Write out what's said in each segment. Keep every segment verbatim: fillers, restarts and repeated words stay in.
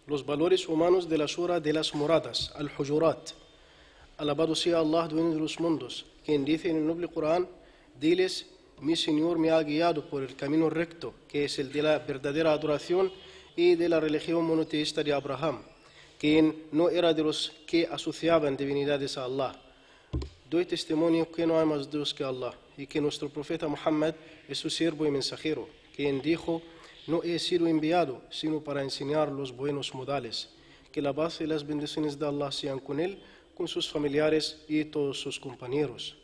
Los valores humanos de la Sura de las Moradas, Al-Hujurat. Alabado sea Allah, dueño de los mundos, quien dice en el noble Corán: diles, mi Señor me ha guiado por el camino recto, que es el de la verdadera adoración y de la religión monoteísta de Abraham, quien no era de los que asociaban divinidades a Allah. Doy testimonio que no hay más Dios que Allah, y que nuestro profeta Muhammad es su siervo y mensajero, quien dijo: no he sido enviado sino para enseñar los buenos modales. Que la paz y las bendiciones de Allah sean con él, con sus familiares y todos sus compañeros.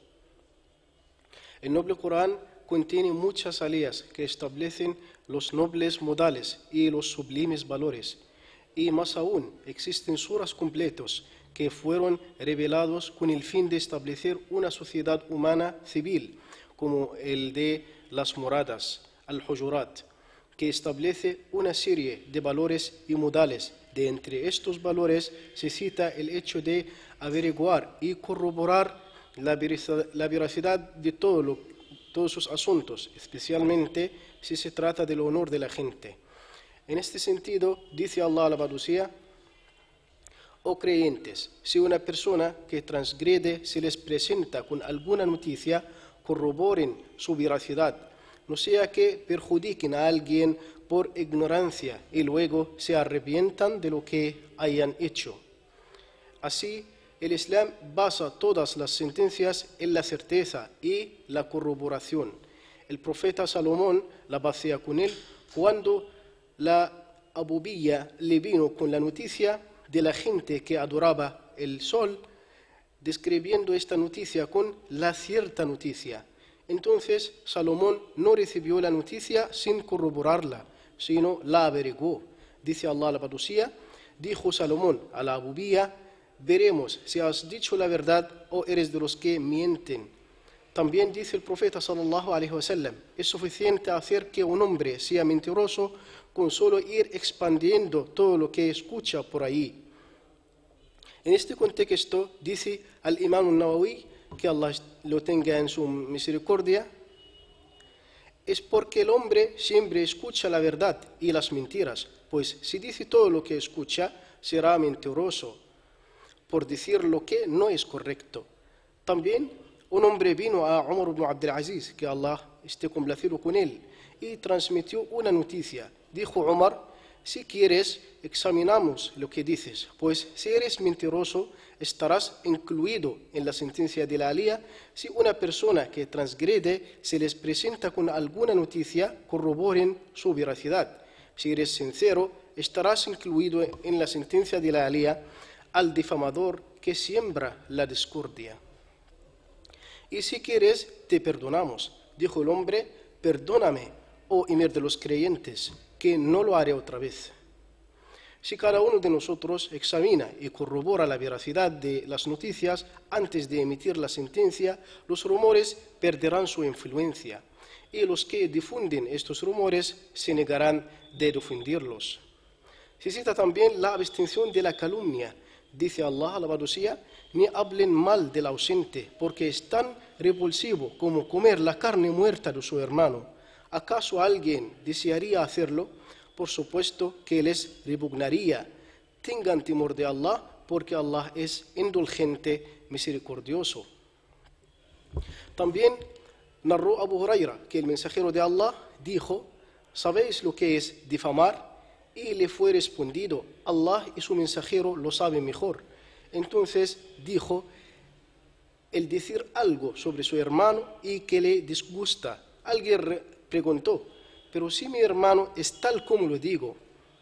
El noble Corán contiene muchas alías que establecen los nobles modales y los sublimes valores. Y más aún, existen suras completos que fueron revelados con el fin de establecer una sociedad humana civil, como el de las Moradas, Al-Hujurat, que establece una serie de valores y modales. De entre estos valores se cita el hecho de averiguar y corroborar la veracidad de todo lo, todos sus asuntos, especialmente si se trata del honor de la gente. En este sentido, dice Allah alabado sea: oh creyentes, si una persona que transgrede se les presenta con alguna noticia, corroboren su veracidad, no sea que perjudiquen a alguien por ignorancia y luego se arrepientan de lo que hayan hecho. Así, el Islam basa todas las sentencias en la certeza y la corroboración. El profeta Salomón, la paz sea con él, cuando la Abubiyya le vino con la noticia de la gente que adoraba el sol, describiendo esta noticia con la cierta noticia. Entonces Salomón no recibió la noticia sin corroborarla, sino la averiguó. Dice Allah alabado sea: dijo Salomón a la Abubiyya: veremos si has dicho la verdad o eres de los que mienten. También dice el profeta sallallahu alaihi wasallam: es suficiente hacer que un hombre sea mentiroso con solo ir expandiendo todo lo que escucha por ahí. En este contexto dice al Imam al-Nawawi, que Allah lo tenga en su misericordia: es porque el hombre siempre escucha la verdad y las mentiras, pues si dice todo lo que escucha, será mentiroso por decir lo que no es correcto. También un hombre vino a Umar ibn Abdul Aziz, que Allah esté complacido con él, y transmitió una noticia. Dijo Umar: si quieres, examinamos lo que dices, pues si eres mentiroso, estarás incluido en la sentencia de la alía. Si una persona que transgrede se les presenta con alguna noticia, corroboren su veracidad. Si eres sincero, estarás incluido en la sentencia de la alía al difamador que siembra la discordia. Y si quieres, te perdonamos. Dijo el hombre: perdóname, oh emir de los creyentes, que no lo haré otra vez. Si cada uno de nosotros examina y corrobora la veracidad de las noticias antes de emitir la sentencia, los rumores perderán su influencia, y los que difunden estos rumores se negarán de difundirlos. Se cita también la abstención de la calumnia. Dice Allah alabado sea: ni hablen mal del ausente, porque es tan repulsivo como comer la carne muerta de su hermano. ¿Acaso alguien desearía hacerlo? Por supuesto que les repugnaría. Tengan temor de Allah, porque Allah es indulgente, misericordioso. También narró Abu Huraira que el mensajero de Allah dijo: ¿sabéis lo que es difamar? Y le fue respondido: Allah y su mensajero lo saben mejor. Entonces dijo: el decir algo sobre su hermano y que le disgusta. Alguien preguntó: pero si mi hermano es tal como lo digo.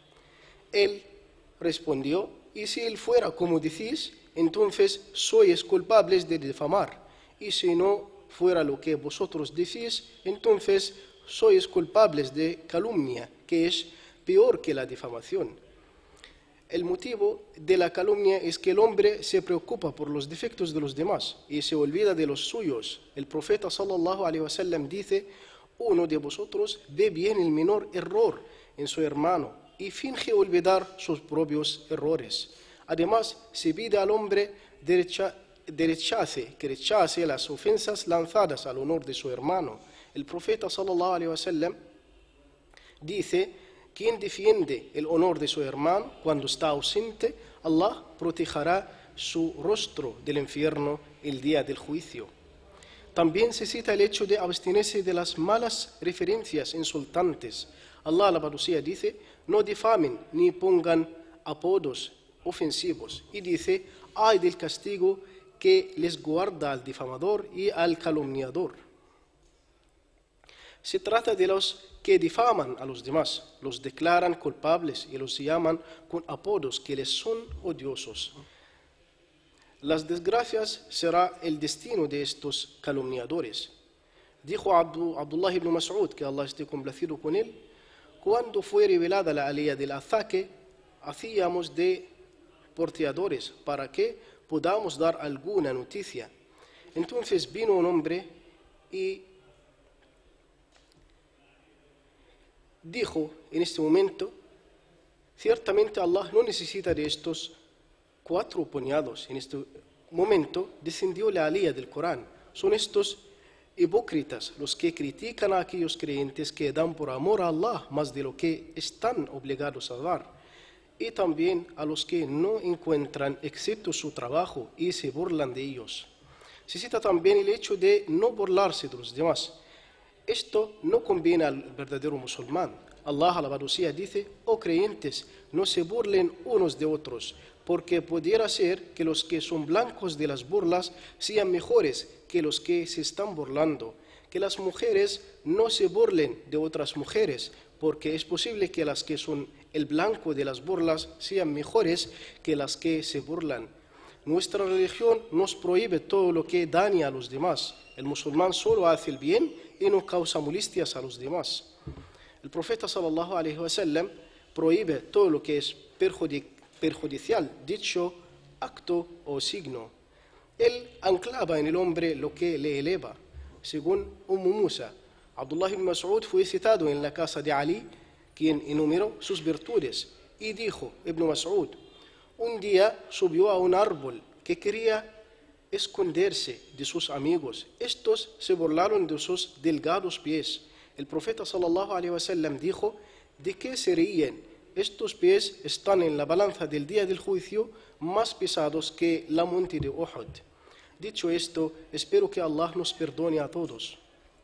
Él respondió: y si él fuera como decís, entonces sois culpables de difamar. Y si no fuera lo que vosotros decís, entonces sois culpables de calumnia, que es peor que la difamación. El motivo de la calumnia es que el hombre se preocupa por los defectos de los demás y se olvida de los suyos. El profeta sallallahu alaihi wasallam dice: uno de vosotros ve bien el menor error en su hermano y finge olvidar sus propios errores. Además, se pide al hombre derecha, derechace, que rechace las ofensas lanzadas al honor de su hermano. El profeta sallallahu alaihi wasallam dice Quien defiende el honor de su hermano cuando está ausente, Allah protegerá su rostro del infierno el día del juicio. También se cita el hecho de abstenerse de las malas referencias insultantes. Allah, la Baducía, dice: no difamen ni pongan apodos ofensivos. Y dice: ay del castigo que les guarda al difamador y al calumniador. Se trata de los que difaman a los demás, los declaran culpables y los llaman con apodos que les son odiosos. Las desgracias será el destino de estos calumniadores. Dijo Abdullah ibn Mas'ud, que Allah esté complacido con él: cuando fue revelada la ley del ataque, hacíamos de porteadores para que podamos dar alguna noticia. Entonces vino un hombre y dijo en este momento: ciertamente Allah no necesita de estos cuatro puñados. En este momento descendió la ley del Corán. Son estos hipócritas los que critican a aquellos creyentes que dan por amor a Allah más de lo que están obligados a dar, y también a los que no encuentran excepto su trabajo y se burlan de ellos. Se cita también el hecho de no burlarse de los demás. Esto no conviene al verdadero musulmán. Allah, a la Baducía, dice: oh creyentes, no se burlen unos de otros, porque pudiera ser que los que son blancos de las burlas sean mejores que los que se están burlando. Que las mujeres no se burlen de otras mujeres, porque es posible que las que son el blanco de las burlas sean mejores que las que se burlan. Nuestra religión nos prohíbe todo lo que daña a los demás. El musulmán solo hace el bien y no causa molestias a los demás. El profeta sallallahu alaihi wasallam prohíbe todo lo que es perjudicial, dicho, acto o signo. Él anclaba en el hombre lo que le eleva. Según Umm Musa, Abdullah ibn Mas'ud fue citado en la casa de Ali, quien enumeró sus virtudes, y dijo Ibn Mas'ud: un día subió a un árbol que quería esconderse de sus amigos. Estos se burlaron de sus delgados pies. El profeta sallallahu alaihi wasallam dijo: ¿de qué se ríen? Estos pies están en la balanza del día del juicio más pesados que la monte de Uhud. Dicho esto, espero que Allah nos perdone a todos.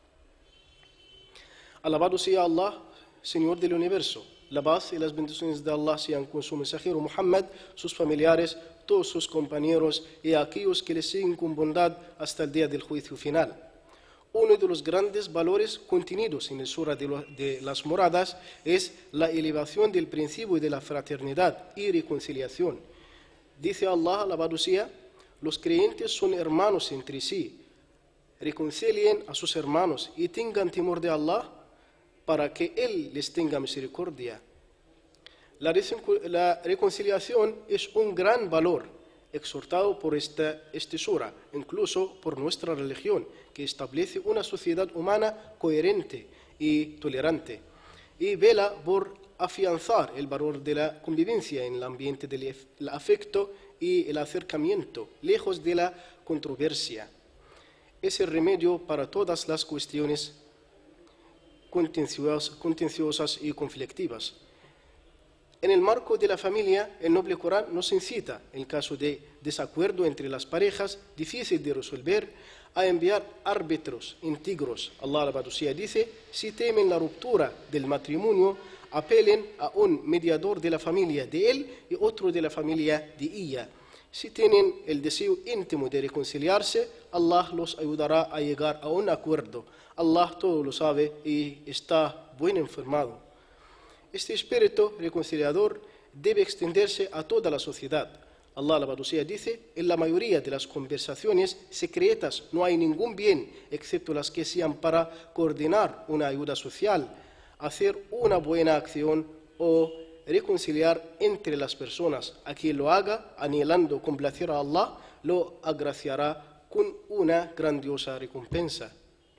Alabado sea Allah, Señor del universo. La paz y las bendiciones de Allah sean con su mensajero Muhammad, sus familiares, todos sus compañeros y aquellos que le siguen con bondad hasta el día del juicio final. Uno de los grandes valores contenidos en el Surah de, lo, de las moradas es la elevación del principio de la fraternidad y reconciliación. Dice Allah, alabado sea: los creyentes son hermanos entre sí. Reconcilien a sus hermanos y tengan temor de Allah para que Él les tenga misericordia. La, la reconciliación es un gran valor exhortado por esta, este sura, incluso por nuestra religión, que establece una sociedad humana coherente y tolerante, y vela por afianzar el valor de la convivencia en el ambiente del afecto y el acercamiento, lejos de la controversia. Es el remedio para todas las cuestiones contenciosas, contenciosas y conflictivas. En el marco de la familia, el noble Corán nos incita, en caso de desacuerdo entre las parejas difícil de resolver, a enviar árbitros íntegros. Allah, la Baducía, dice: si temen la ruptura del matrimonio, apelen a un mediador de la familia de él y otro de la familia de ella. Si tienen el deseo íntimo de reconciliarse, Allah los ayudará a llegar a un acuerdo. Allah todo lo sabe y está bien informado. Este espíritu reconciliador debe extenderse a toda la sociedad. Allah, la Baducía, dice: en la mayoría de las conversaciones secretas no hay ningún bien, excepto las que sean para coordinar una ayuda social, hacer una buena acción o reconciliar entre las personas. A quien lo haga anhelando complacer a Allah, lo agraciará con una grandiosa recompensa.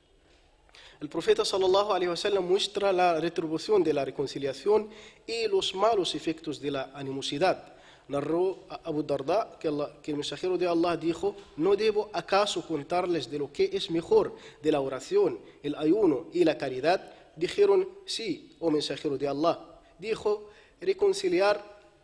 El profeta sallallahu alaihi wasallam muestra la retribución de la reconciliación y los malos efectos de la animosidad. Narró Abu Darda que, Allah, que el mensajero de Allah dijo: ¿no debo acaso contarles de lo que es mejor de la oración, el ayuno y la caridad? Dijeron: sí, oh mensajero de Allah. dijo reconciliar,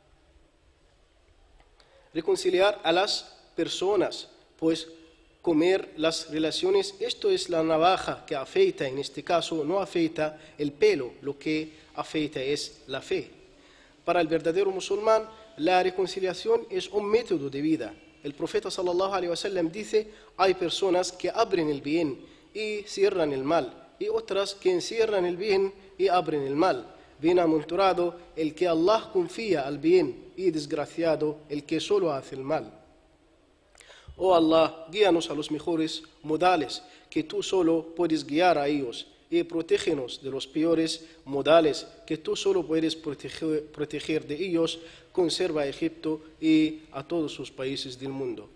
reconciliar a las personas, pues comer las relaciones, esto es la navaja que afeita, en este caso no afeita el pelo, lo que afeita es la fe. Para el verdadero musulmán, la reconciliación es un método de vida. El profeta sallallahu alaihi wasallam dice, hay personas que abren el bien y cierran el mal, y otras que encierran el bien y abren el mal. Bienaventurado el que Allah confía al bien y desgraciado el que solo hace el mal. Oh Allah, guíanos a los mejores modales que tú solo puedes guiar a ellos y protégenos de los peores modales que tú solo puedes proteger, proteger de ellos. Conserva a Egipto y a todos sus países del mundo.